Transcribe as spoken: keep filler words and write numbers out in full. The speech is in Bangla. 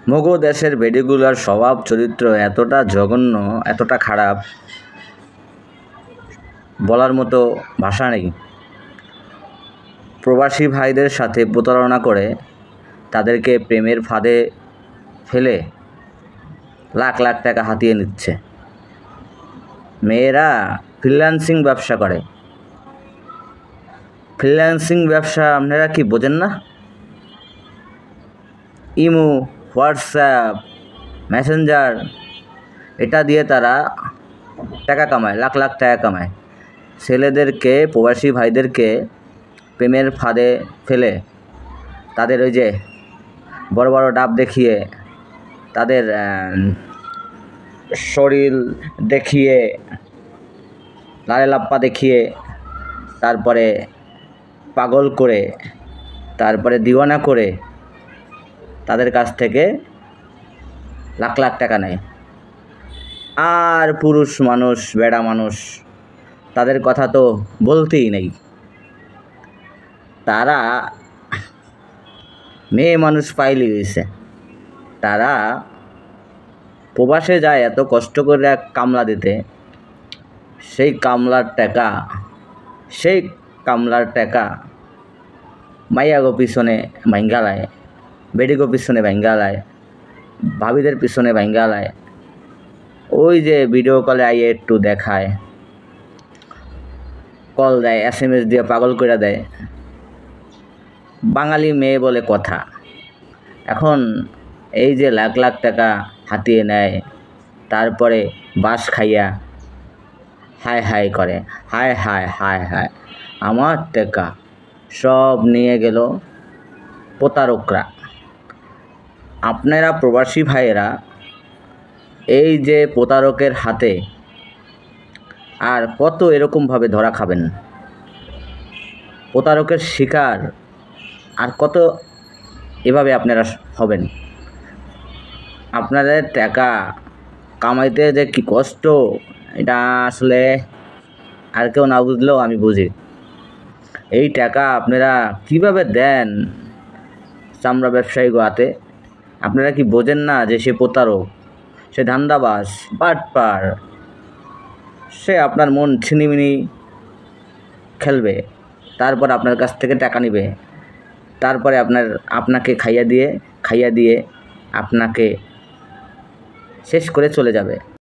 মগো দেশের বেডিগুলার স্বভাব চরিত্র এতটা জঘন্য, এতটা খারাপ, বলার মতো ভাষা নেই। প্রবাসী ভাইদের সাথে প্রতারণা করে তাদেরকে প্রেমের ফাঁদে ফেলে লাখ লাখ টাকা হাতিয়ে নিচ্ছে। মেয়েরা ফ্রিল্যান্সিং ব্যবসা করে। ফ্রিল্যান্সিং ব্যবসা আপনারা কি বোঝেন না? ইমো, হোয়াটসঅ্যাপ, মেসেঞ্জার, এটা দিয়ে তারা টাকা কামায়, লাখ লাখ টাকা কামায়। ছেলেদেরকে, প্রবাসী ভাইদেরকে প্রেমের ফাঁদে ফেলে তাদের ওই যে বড় বড় ডাব দেখিয়ে, তাদের শরীর দেখিয়ে, লালে লাপ্পা দেখিয়ে, তারপরে পাগল করে, তারপরে দিওয়ানা করে তাদের কাছ থেকে লাখ লাখ টাকা নেয়। আর পুরুষ মানুষ, বেড়া মানুষ, তাদের কথা তো বলতেই নেই। তারা মেয়ে মানুষ পাইলি হয়েছে। তারা প্রবাসে যায় এত কষ্ট করে কামলা দিতে, সেই কামলার টাকা সেই কামলার টাকা মাইয়াগো পিছনে ভাঙ্গালায়, বেডিগো পিছনে ভাঙ্গালায়, ভাবিদের পিছনে ভাঙ্গালায়। ওই যে ভিডিও কলে আইয়ে একটু দেখায়, কল দেয়, এস এম এস দিয়ে পাগল করে দেয়। বাঙালি মেয়ে বলে কথা। এখন এই যে লাখ লাখ টাকা হাতিয়ে নেয়, তারপরে বাস খাইয়া হায় হায় করে, হায় হায় হায় হায় আমার টাকা সব নিয়ে গেল প্রতারকরা। আপনারা প্রবাসী ভাইয়েরা এই যে প্রতারকের হাতে আর কত এরকমভাবে ধরা খাবেন, প্রতারকের শিকার আর কত এভাবে আপনারা হবেন। আপনাদের টাকা কামাইতে যে কি কষ্ট, এটা আসলে আর কেউ না বুঝলেও আমি বুঝি। এই টাকা আপনারা কিভাবে দেন চামড়া ব্যবসায়ী গোয়াতে? আপনারা কি বোঝেন না যে সে প্রতারক, সে ধান্দাবাজ, বাটপার, সে আপনার মন ছিনিমিনি খেলবে, তারপর আপনার কাছ থেকে টাকা নেবে, তারপরে আপনার আপনাকে খাইয়া দিয়ে খাইয়া দিয়ে আপনাকে শেষ করে চলে যাবে।